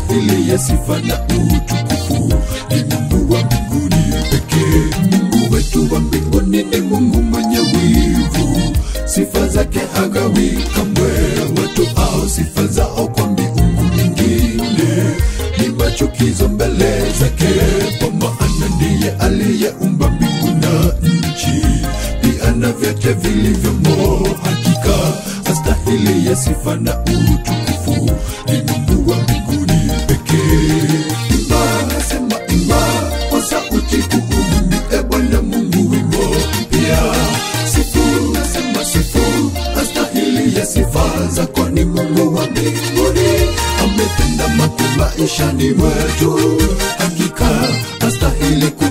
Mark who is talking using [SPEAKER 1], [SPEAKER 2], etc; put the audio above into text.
[SPEAKER 1] astahili ya sifa na utukufu. Ni Mungu wa mbinguni pekee. Mungu wetu wa mbinguni ni Mungu mwenye wivu, sifa zake hagawi kamwe. Watu hao sifa zao kwa miungu mingine ni machukizo mbele zake, kwa maana ndiye aliyeumba mbingu na nchi, pia na vyote vilivyomo. Hakika astahili ya sifa na utukufu. Ni Mungu wa mbinguni pekee. Imba, nasema imba kwa sauti kuu, mwimbe Bwana Mungu wimbo mpya. Sifu, nasema sifu, astahili ya sifa zako. Ni Mungu wa mbinguni, ametenda makuu maishani mwetu. Hakika astahili